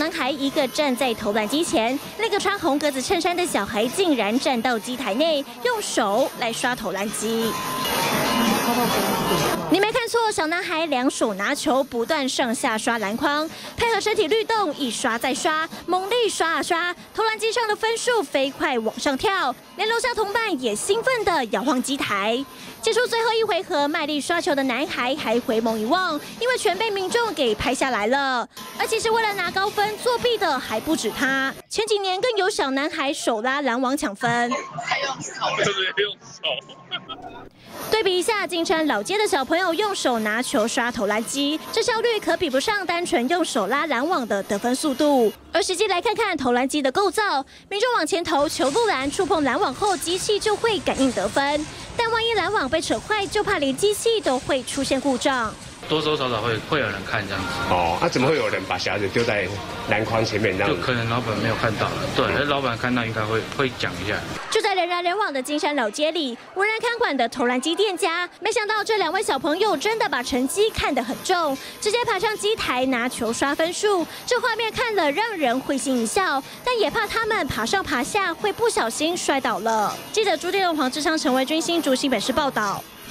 男孩一个站在投篮机前，那个穿红格子衬衫的小孩竟然站到机台内，用手来刷投篮机。你没看错，小男孩两手拿球，不断上下刷篮筐，配合身体律动，一刷再刷，猛力刷啊刷，投篮机上的分数飞快往上跳，连楼下同伴也兴奋地摇晃机台。结束最后一回合，卖力刷球的男孩还回眸一望，因为全被民众给拍下来了。而其实为了拿高分，作弊的还不止他，前几年更有小男孩手拉篮网抢分。 用手。 对比一下，金山老街的小朋友用手拿球刷投篮机，这效率可比不上单纯用手拉篮网的得分速度。而实际来看看投篮机的构造，民众往前投，球入篮，触碰篮网后，机器就会感应得分。但万一篮网被扯坏，就怕连机器都会出现故障。 多多少少会有人看这样子。 哦，怎么会有人把小孩子丢在篮筐前面这样子？ 就可能老板没有看到了，对，老板看到应该会讲一下。 就在人来人往的金山老街里，无人看管的投篮机店家，没想到这两位小朋友真的把成绩看得很重，直接爬上机台拿球刷分数。这画面看了让人会心一笑，但也怕他们爬上爬下会不小心摔倒了。记者朱立荣、黄志昌、陈维君新竹新北市报道。